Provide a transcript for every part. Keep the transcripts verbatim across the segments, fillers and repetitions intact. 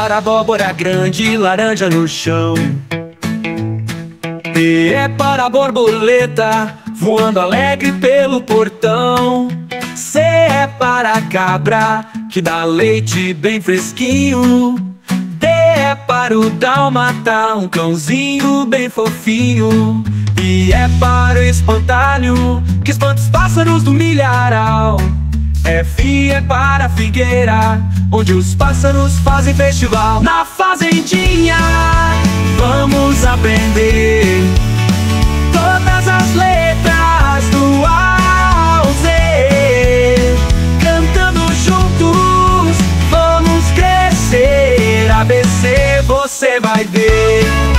para abóbora grande, laranja no chão. B é para borboleta, voando alegre pelo portão. C é para cabra, que dá leite bem fresquinho. D é para o dálmata, um cãozinho bem fofinho. E é para o espantalho, que espanta os pássaros do milharal. F é para a figueira, onde os pássaros fazem festival. Na fazendinha vamos aprender todas as letras do A ao Z. Cantando juntos vamos crescer. A B C você vai ver.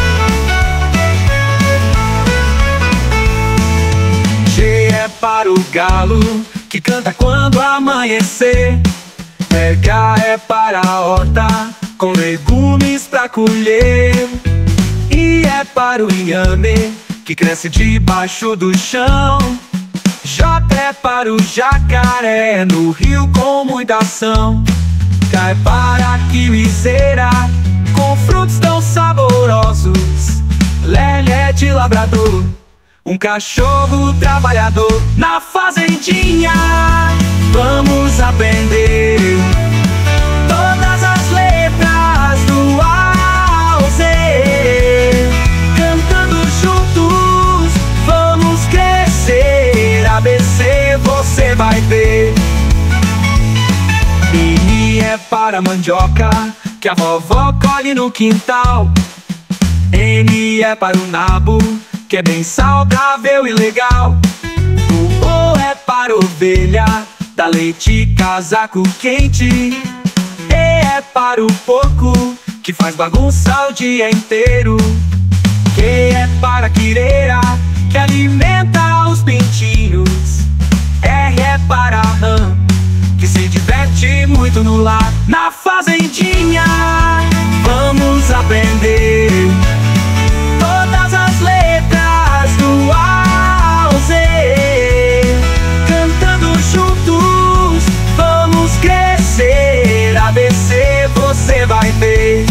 G é para o galo, que canta quando amanhecer. H é para a horta, com legumes pra colher. I é para o inhame, que cresce debaixo do chão. J é para o jacaré, no rio com muita ação. K é para a kiwizeira, com frutos tão saborosos. L é de labrador, um cachorro trabalhador. Na fazendinha vamos aprender todas as letras do A ao Z. Cantando juntos vamos crescer. A B C você vai ver. M é para mandioca, que a vovó colhe no quintal. N é para o nabo, que é bem saudável e legal. O O é para ovelha, dá leite casaco quente. E é para o porco, que faz bagunça o dia inteiro. Q é para a quireira, que alimenta os pintinhos. R é para a rã, que se diverte muito no lar. Na fazendinha vamos aprender todas as letras do A ao Z. Cantando juntos vamos crescer. A B C você vai ver.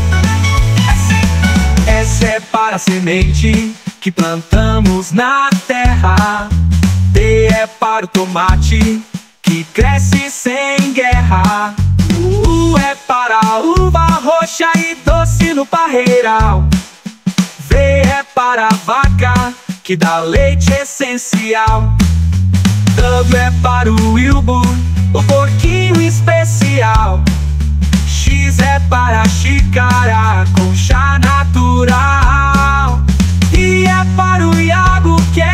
S é para a semente, que plantamos na terra. T é para o tomate, que cresce sem guerra. U é para a uva roxa e doce no parreiral. V é para a vaca, que dá leite essencial. W é para o Wilbur, o porquinho especial. X é para a xícara, com chá natural. I é para o Iago, que é